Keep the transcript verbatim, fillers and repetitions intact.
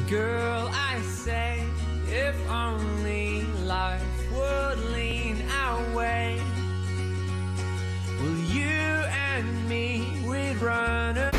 Girl, I say, if only life would lean our way, well, you and me, we'd run